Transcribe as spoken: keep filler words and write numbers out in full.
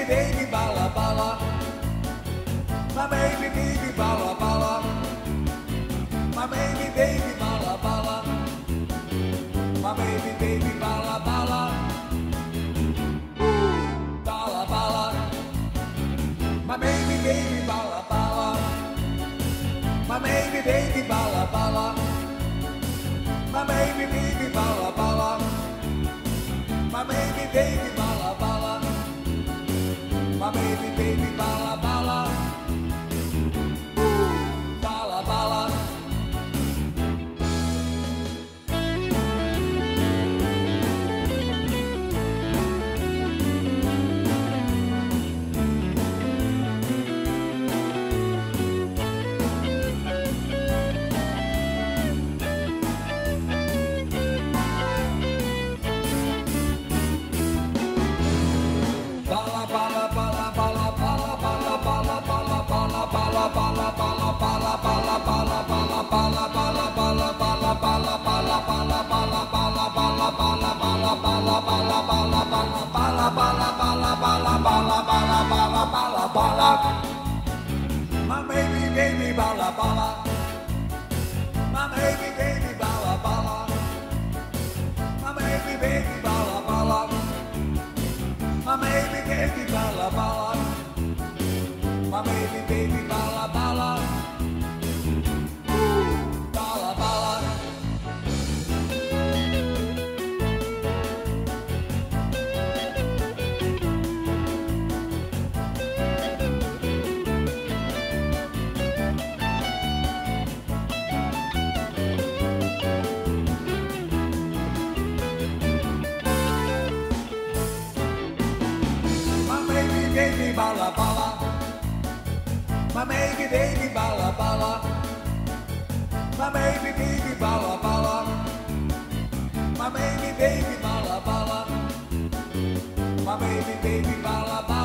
baby bala bala. My baby baby bala bala. My baby baby bala bala. My baby baby bala bala. Bala bala. My baby baby bala bala. My baby baby bala bala. My baby baby bala bala. My baby baby bala bala. My baby baby bala bala. Bala bala. My baby baby bala bala. My baby baby bala bala. My baby baby bala bala. My baby baby bala bala. My baby baby bala bala. Bala bala. Baby bala bala. My baby baby bala bala. My baby baby bala bala. My baby baby bala bala. My baby baby bala bala.